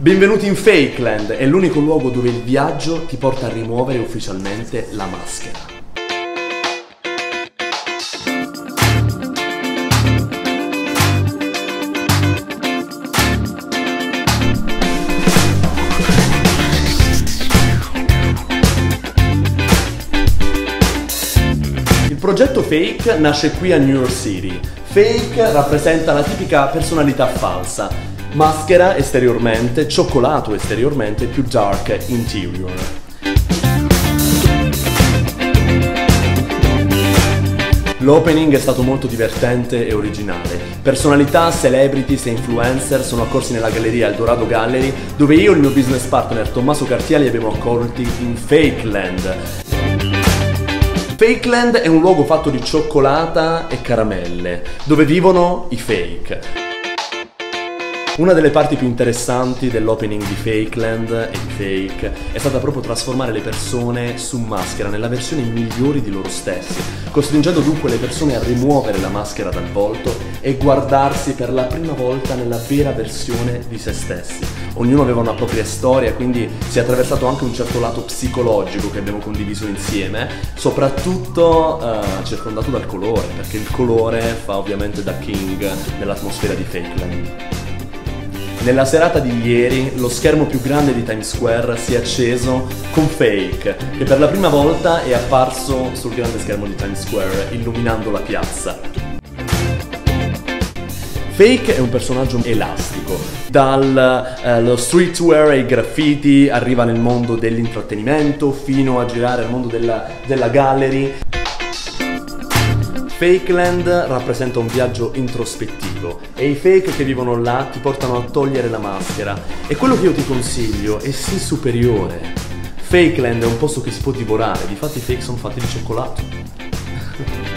Benvenuti in Fakeland, è l'unico luogo dove il viaggio ti porta a rimuovere ufficialmente la maschera. Il progetto Fake nasce qui a New York City. Fake rappresenta la tipica personalità falsa. Maschera esteriormente, cioccolato esteriormente, più dark interior. L'opening è stato molto divertente e originale. Personalità, celebrities e influencer sono accorsi nella galleria Eldorado Gallery, dove io e il mio business partner Tommaso Cartiali abbiamo accolti in Fakeland. Fakeland è un luogo fatto di cioccolata e caramelle, dove vivono i fake. Una delle parti più interessanti dell'opening di Fakeland e di Fake è stata proprio trasformare le persone su maschera nella versione migliori di loro stessi, costringendo dunque le persone a rimuovere la maschera dal volto e guardarsi per la prima volta nella vera versione di se stessi. Ognuno aveva una propria storia, quindi si è attraversato anche un certo lato psicologico che abbiamo condiviso insieme, soprattutto circondato dal colore, perché il colore fa ovviamente da king nell'atmosfera di Fakeland. Nella serata di ieri lo schermo più grande di Times Square si è acceso con Fake, che per la prima volta è apparso sul grande schermo di Times Square, illuminando la piazza. Fake è un personaggio elastico, dallo streetwear ai graffiti, arriva nel mondo dell'intrattenimento fino a girare al mondo della gallery. Fakeland rappresenta un viaggio introspettivo e i fake che vivono là ti portano a togliere la maschera, e quello che io ti consiglio è sì superiore. Fakeland è un posto che si può divorare, difatti i fake sono fatti di cioccolato.